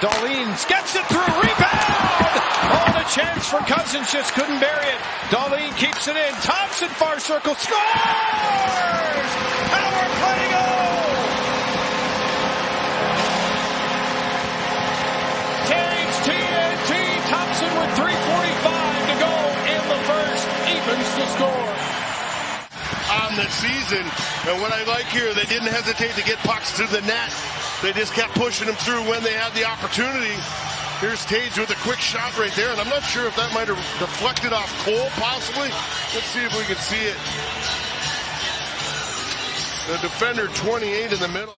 Dahlin gets it through, rebound! Oh, the chance for Cousins, just couldn't bury it. Dahlin keeps it in. Thompson, far circle, scores! Power play goal! Taves TNT, Thompson with 3:45 to go in the first, evens the score. On the season, and what I like here, they didn't hesitate to get pucks to the net. They just kept pushing them through when they had the opportunity. Here's Taves with a quick shot right there, and I'm not sure if that might have deflected off Cole, possibly. Let's see if we can see it. The defender, 28 in the middle.